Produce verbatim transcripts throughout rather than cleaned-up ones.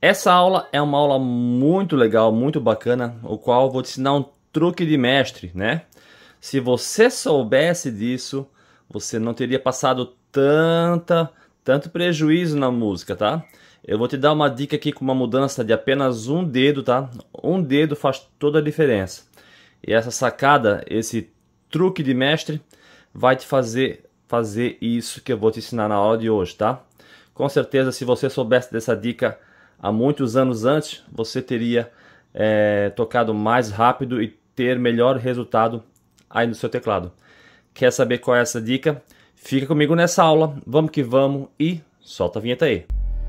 Essa aula é uma aula muito legal, muito bacana, o qual eu vou te ensinar um truque de mestre, né? Se você soubesse disso, você não teria passado tanta, tanto prejuízo na música, tá? Eu vou te dar uma dica aqui com uma mudança de apenas um dedo, tá? Um dedo faz toda a diferença. E essa sacada, esse truque de mestre, vai te fazer fazer isso que eu vou te ensinar na aula de hoje, tá? Com certeza, se você soubesse dessa dica há muitos anos antes, você teria é, tocado mais rápido e ter melhor resultado aí no seu teclado. Quer saber qual é essa dica? Fica comigo nessa aula, vamos que vamos e solta a vinheta aí.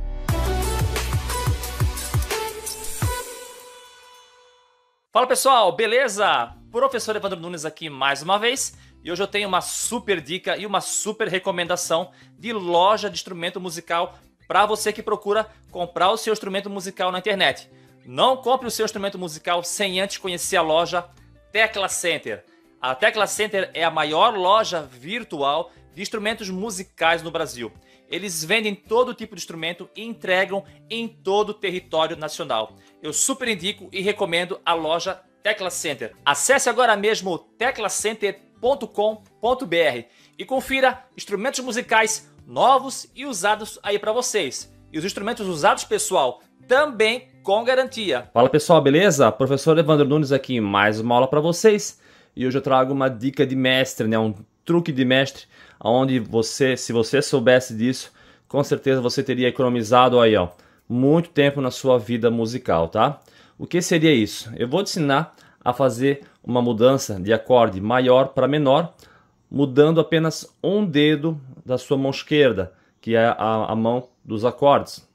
Fala pessoal, beleza? Professor Evandro Nunes aqui mais uma vez e hoje eu tenho uma super dica e uma super recomendação de loja de instrumento musical para você que procura comprar o seu instrumento musical na internet. Não compre o seu instrumento musical sem antes conhecer a loja Tecla Center. A Tecla Center é a maior loja virtual de instrumentos musicais no Brasil. Eles vendem todo tipo de instrumento e entregam em todo o território nacional. Eu super indico e recomendo a loja Tecla Center. Acesse agora mesmo tecla center ponto com ponto br e confira instrumentos musicais novos e usados aí para vocês. E os instrumentos usados, pessoal, também com garantia. Fala pessoal, beleza? Professor Evandro Nunes aqui, mais uma aula para vocês. E hoje eu trago uma dica de mestre, né? Um truque de mestre, onde você, se você soubesse disso, com certeza você teria economizado aí, ó, muito tempo na sua vida musical, tá? O que seria isso? Eu vou te ensinar a fazer uma mudança de acorde maior para menor, mudando apenas um dedo da sua mão esquerda, que é a, a mão dos acordes,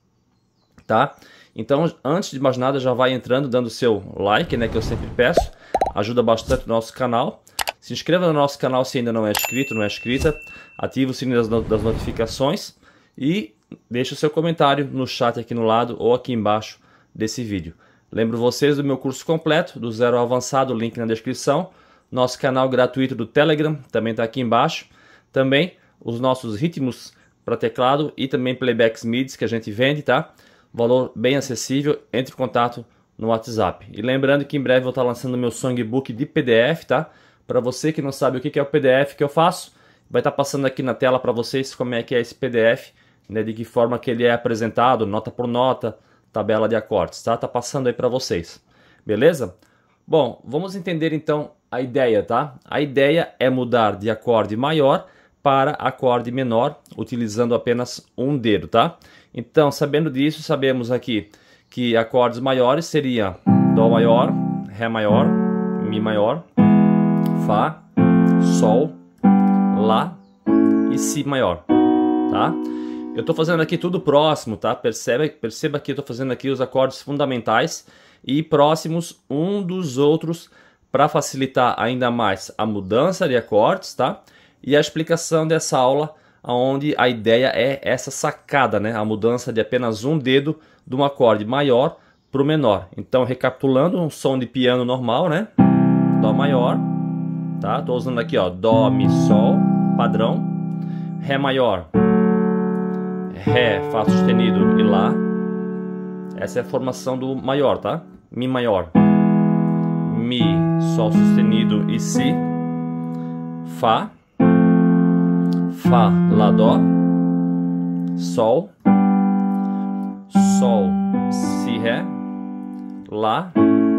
tá? Então, antes de mais nada, já vai entrando, dando seu like, né, que eu sempre peço, ajuda bastante o nosso canal. Se inscreva no nosso canal se ainda não é inscrito, não é inscrita, ative o sininho das, no das notificações e deixe o seu comentário no chat aqui no lado ou aqui embaixo desse vídeo. Lembro vocês do meu curso completo, do zero ao avançado, link na descrição. Nosso canal gratuito do Telegram, também está aqui embaixo. Também os nossos ritmos para teclado e também playbacks M I D I s que a gente vende, tá? Valor bem acessível, entre em contato no WhatsApp. E lembrando que em breve eu vou estar lançando meu songbook de P D F, tá? Para você que não sabe o que é o P D F que eu faço, vai estar passando aqui na tela para vocês como é que é esse P D F, né? De que forma que ele é apresentado, nota por nota, tabela de acordes, tá? Tá passando aí para vocês, beleza? Bom, vamos entender então a ideia, tá? A ideia é mudar de acorde maior para acorde menor, utilizando apenas um dedo, tá? Então, sabendo disso, sabemos aqui que acordes maiores seriam Dó maior, Ré maior, Mi maior, Fá, Sol, Lá e Si maior, tá? Eu tô fazendo aqui tudo próximo, tá? Perceba, perceba que eu tô fazendo aqui os acordes fundamentais e próximos um dos outros para facilitar ainda mais a mudança de acordes, tá? E a explicação dessa aula, onde a ideia é essa sacada, né? A mudança de apenas um dedo de um acorde maior para o menor. Então, recapitulando, um som de piano normal, né? Dó maior, tá? Tô usando aqui, ó, Dó, Mi, Sol, padrão. Ré maior, Ré, Fá sustenido e Lá. Essa é a formação do maior, tá? Mi maior, Mi, Sol sustenido e Si. Fá, Fá, Lá, Dó. Sol, Sol, Si, Ré. Lá,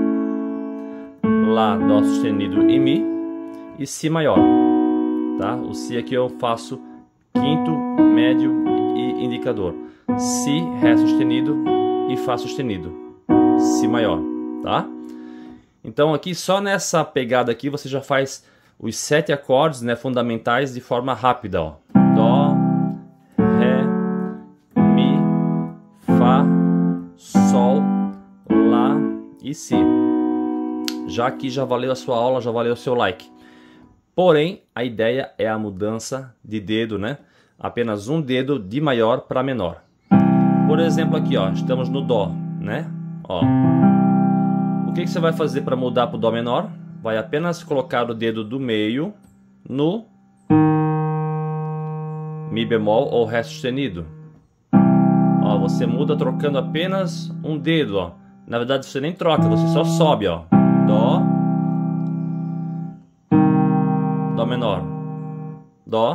Lá, Dó sustenido e Mi. E Si maior, tá? O Si aqui eu faço quinto, médio e indicador. Si, Ré sustenido e Fá sustenido. Si maior, tá? Então aqui só nessa pegada aqui você já faz os sete acordes, né, fundamentais de forma rápida, ó. Dó, Ré, Mi, Fá, Sol, Lá e Si. Já aqui já valeu a sua aula, já valeu o seu like. Porém, a ideia é a mudança de dedo, né? Apenas um dedo de maior para menor. Por exemplo aqui, ó, estamos no Dó, né? Ó. O que que você vai fazer para mudar para o Dó menor? Vai apenas colocar o dedo do meio no Mi bemol ou Ré sustenido. Ó, você muda trocando apenas um dedo, ó. Na verdade você nem troca, você só sobe, ó. Dó, Dó menor, Dó,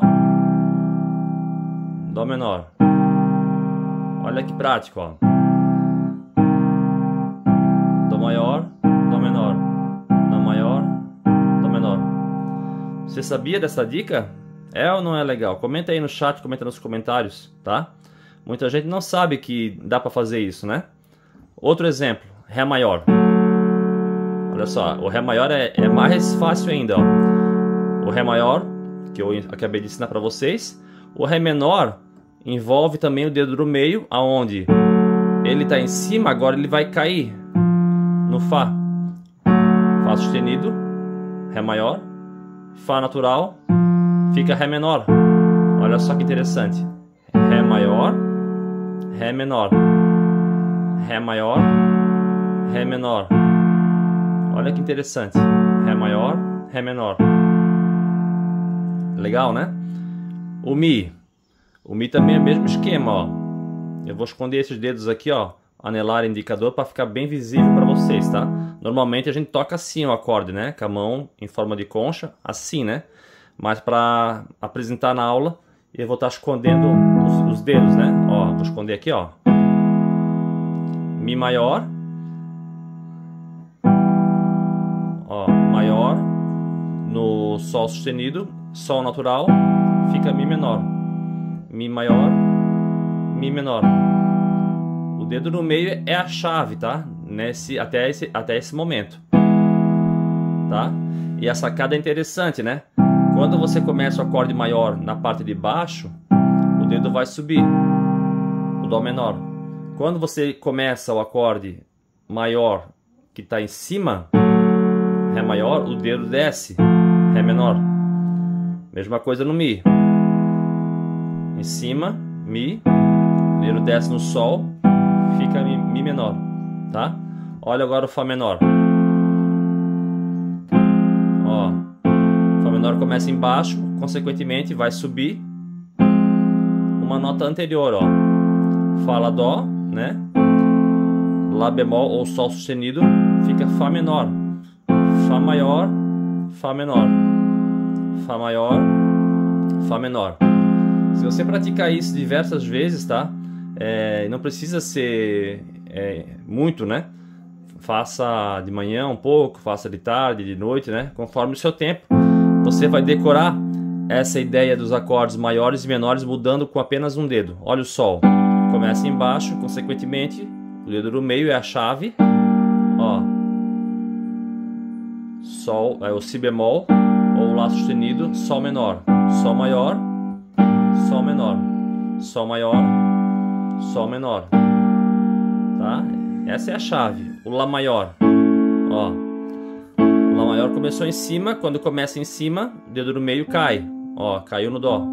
Dó menor. Olha que prático, ó. Dó maior, Dó menor, Dó maior, Dó menor. Você sabia dessa dica? É ou não é legal? Comenta aí no chat, comenta nos comentários, tá? Muita gente não sabe que dá para fazer isso, né? Outro exemplo, Ré maior. Olha só, o Ré maior é, é mais fácil ainda, ó. O Ré maior, que eu acabei de ensinar para vocês. O Ré menor envolve também o dedo do meio, aonde ele está em cima, agora ele vai cair no Fá. Fá sustenido, Ré maior, Fá natural, fica Ré menor. Olha só que interessante. Ré maior, Ré menor, Ré maior, Ré menor. Olha que interessante. Ré maior, Ré menor. Legal, né? O Mi. O Mi também é o mesmo esquema, ó. Eu vou esconder esses dedos aqui, ó, anelar e indicador, para ficar bem visível para vocês, tá? Normalmente a gente toca assim o acorde, né? Com a mão em forma de concha, assim, né? Mas para apresentar na aula, eu vou estar escondendo os, os dedos, né? Ó, vou esconder aqui, ó. Mi maior. Ó, maior. No Sol sustenido, Sol natural, fica Mi menor. Mi maior, Mi menor. O dedo no meio é a chave, tá? Nesse, até, esse, até esse momento. Tá? E a sacada é interessante, né? Quando você começa o acorde maior na parte de baixo, o dedo vai subir, o Dó menor. Quando você começa o acorde maior que está em cima, Ré maior, o dedo desce, Ré menor. Mesma coisa no Mi. Em cima, Mi, o dedo desce no Sol, fica Mi, Mi menor, tá? Olha agora o Fá menor. Ó, Fá menor começa embaixo, consequentemente vai subir uma nota anterior, ó. Fá, Lá, Dó, né? Lá bemol ou Sol sustenido, fica Fá menor. Fá maior, Fá menor. Fá maior, Fá menor. Se você praticar isso diversas vezes, tá? É, não precisa ser é, muito, né? Faça de manhã um pouco, faça de tarde, de noite, né? Conforme o seu tempo, você vai decorar essa ideia dos acordes maiores e menores mudando com apenas um dedo. Olha o Sol. Começa embaixo, consequentemente, o dedo do meio é a chave. Ó. Sol, é o Si bemol ou Lá sustenido, Sol menor. Sol maior, Sol menor, Sol maior, Sol menor, tá? Essa é a chave. O Lá maior, ó, o Lá maior começou em cima. Quando começa em cima, o dedo do meio cai, ó, caiu no Dó.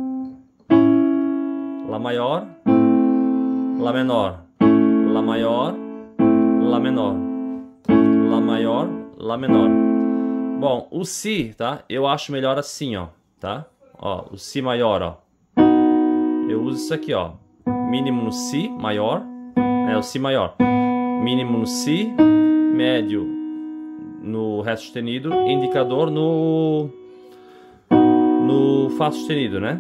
Lá maior, Lá menor, Lá maior, Lá menor, Lá maior, Lá menor. Bom, o Si, tá? Eu acho melhor assim, ó, tá? Ó, o Si maior, ó. Eu uso isso aqui, ó. Mínimo no Si maior, é o Si maior. Mínimo no Si, médio no Ré sustenido, indicador no no Fá sustenido, né?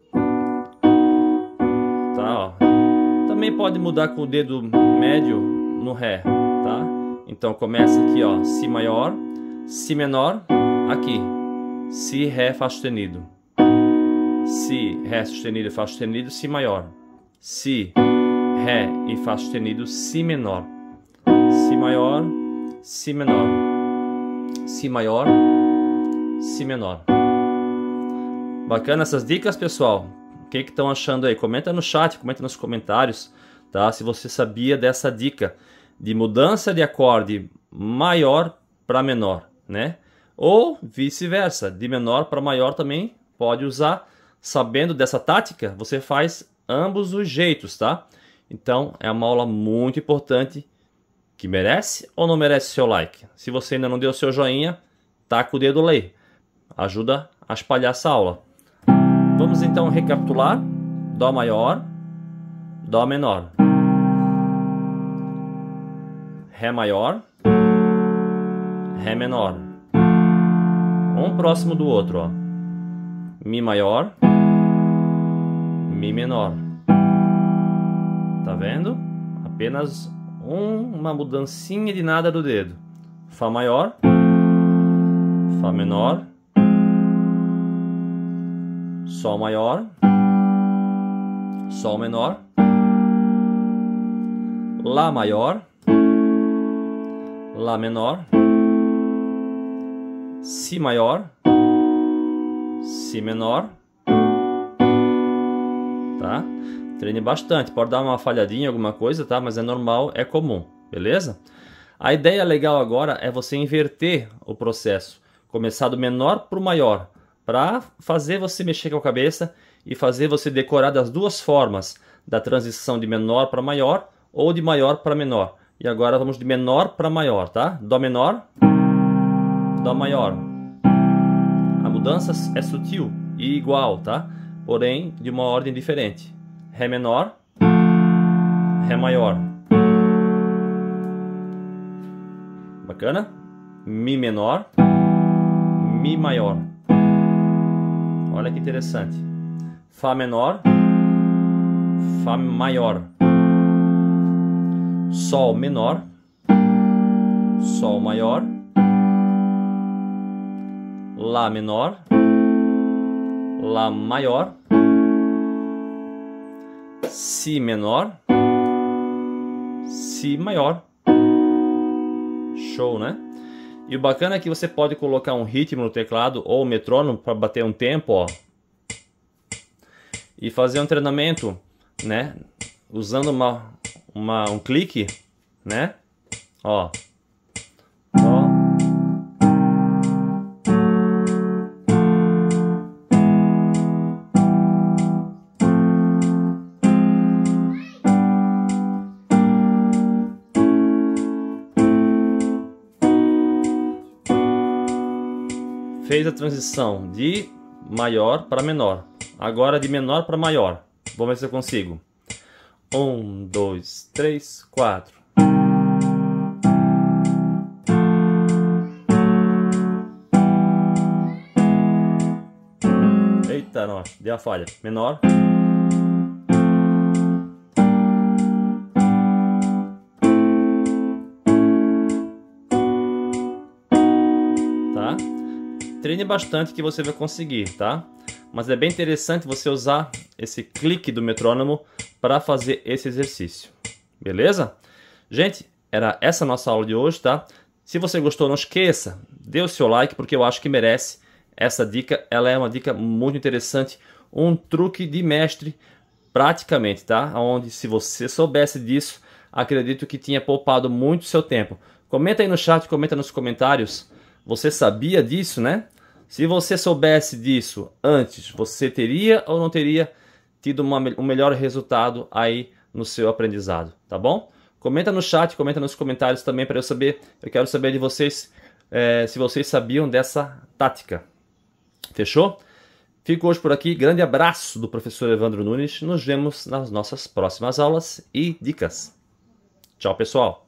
Tá, ó. Também pode mudar com o dedo médio no Ré, tá? Então começa aqui, ó, Si maior, Si menor, aqui. Si, Ré, Fá sustenido. Si, Ré sustenido, Fá sustenido, Si maior. Si, Ré e Fá sustenido, Si menor. Si maior, Si menor. Si maior, Si menor. Bacana essas dicas, pessoal? O que estão achando aí? Comenta no chat, comenta nos comentários, tá? Se você sabia dessa dica de mudança de acorde maior para menor, né? Ou vice-versa, de menor para maior também pode usar. Sabendo dessa tática, você faz ambos os jeitos, tá? Então, é uma aula muito importante que merece ou não merece seu like? Se você ainda não deu seu joinha, taca o dedo lá. Ajuda a espalhar essa aula. Vamos então recapitular. Dó maior, Dó menor. Ré maior, Ré menor. Um próximo do outro, ó. Mi maior, Mi menor. Tá vendo? Apenas um, uma mudancinha de nada do dedo. Fá maior, Fá menor, Sol maior, Sol menor, Lá maior, Lá menor, Si maior, Si menor, tá? Treine bastante, pode dar uma falhadinha, alguma coisa, tá? Mas é normal, é comum, beleza? A ideia legal agora é você inverter o processo, começar do menor para o maior, para fazer você mexer com a cabeça e fazer você decorar das duas formas, da transição de menor para maior ou de maior para menor. E agora vamos de menor para maior, tá? Dó menor, Dó maior. A mudança é sutil e igual, tá? Porém, de uma ordem diferente. Ré menor, Ré maior. Bacana? Mi menor, Mi maior. Olha que interessante. Fá menor, Fá maior. Sol menor, Sol maior. Lá menor, Lá maior. Si menor, Si maior. Show, né? E o bacana é que você pode colocar um ritmo no teclado ou um metrônomo para bater um tempo, ó. E fazer um treinamento, né? Usando uma, uma, um clique, né? Ó. Ó. Fez a transição de maior para menor. Agora de menor para maior. Vamos ver se eu consigo. Um, dois, três, quatro. Eita, nossa, deu a falha. Menor. Tá? Treine bastante que você vai conseguir, tá? Mas é bem interessante você usar esse clique do metrônomo para fazer esse exercício. Beleza? Gente, era essa a nossa aula de hoje, tá? Se você gostou, não esqueça, dê o seu like, porque eu acho que merece. Essa dica, ela é uma dica muito interessante, um truque de mestre praticamente, tá? Onde, se você soubesse disso, acredito que tinha poupado muito seu tempo. Comenta aí no chat, comenta nos comentários. Você sabia disso, né? Se você soubesse disso antes, você teria ou não teria tido uma, um melhor resultado aí no seu aprendizado, tá bom? Comenta no chat, comenta nos comentários também para eu saber. Eu quero saber de vocês é, se vocês sabiam dessa tática. Fechou? Fico hoje por aqui. Grande abraço do professor Evandro Nunes. Nos vemos nas nossas próximas aulas e dicas. Tchau, pessoal!